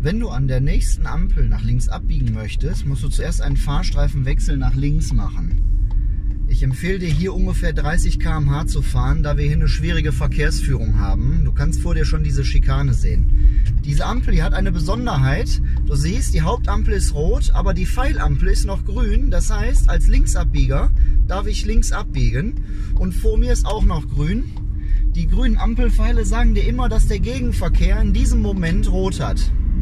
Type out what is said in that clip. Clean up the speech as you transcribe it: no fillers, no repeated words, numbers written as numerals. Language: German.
Wenn du an der nächsten Ampel nach links abbiegen möchtest, musst du zuerst einen Fahrstreifenwechsel nach links machen. Ich empfehle dir hier ungefähr 30 km/h zu fahren, da wir hier eine schwierige Verkehrsführung haben. Du kannst vor dir schon diese Schikane sehen. Diese Ampel, die hat eine Besonderheit. Du siehst, die Hauptampel ist rot, aber die Pfeilampel ist noch grün. Das heißt, als Linksabbieger darf ich links abbiegen. Und vor mir ist auch noch grün. Die grünen Ampelpfeile sagen dir immer, dass der Gegenverkehr in diesem Moment rot hat.